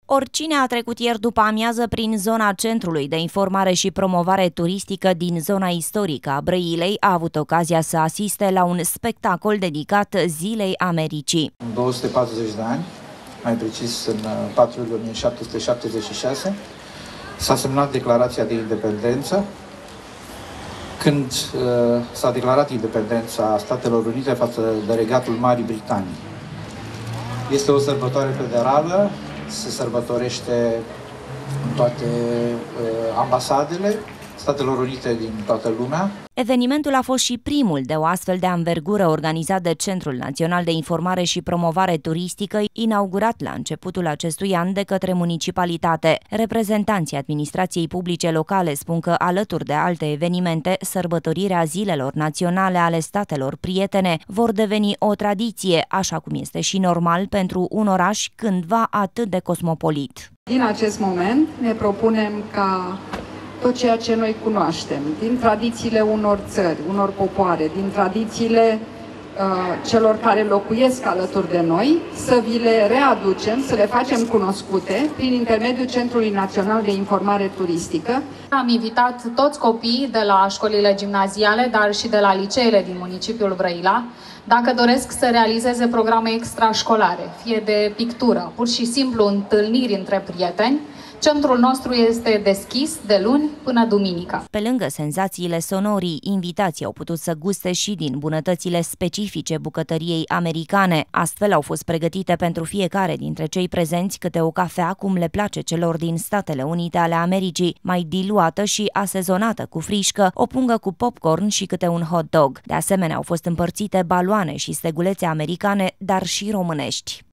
Oricine a trecut ieri după amiază prin zona Centrului de Informare și Promovare Turistică din zona istorică a Brăilei a avut ocazia să asiste la un spectacol dedicat Zilei Americii. 240 de ani, mai precis în 4 iulie 1776, s-a semnat Declarația de Independență. Când s-a declarat independența Statelor Unite față de Regatul Marii Britanii. Este o sărbătoare federală, se sărbătorește în toate ambasadele Statelor Unite din toată lumea. Evenimentul a fost și primul de o astfel de anvergură organizat de Centrul Național de Informare și Promovare Turistică, inaugurat la începutul acestui an de către municipalitate. Reprezentanții administrației publice locale spun că, alături de alte evenimente, sărbătorirea zilelor naționale ale statelor prietene vor deveni o tradiție, așa cum este și normal pentru un oraș cândva atât de cosmopolit. Din acest moment ne propunem ca tot ceea ce noi cunoaștem, din tradițiile unor țări, unor popoare, din tradițiile celor care locuiesc alături de noi, să vi le readucem, să le facem cunoscute prin intermediul Centrului Național de Informare Turistică. Am invitat toți copiii de la școlile gimnaziale, dar și de la liceele din municipiul Brăila, dacă doresc să realizeze programe extrașcolare, fie de pictură, pur și simplu întâlniri între prieteni. Centrul nostru este deschis de luni până duminică. Pe lângă senzațiile sonorii, invitații au putut să guste și din bunătățile specifice bucătăriei americane. Astfel au fost pregătite pentru fiecare dintre cei prezenți câte o cafea, cum le place celor din Statele Unite ale Americii, mai diluată și asezonată cu frișcă, o pungă cu popcorn și câte un hot dog. De asemenea, au fost împărțite baloane și stegulețe americane, dar și românești.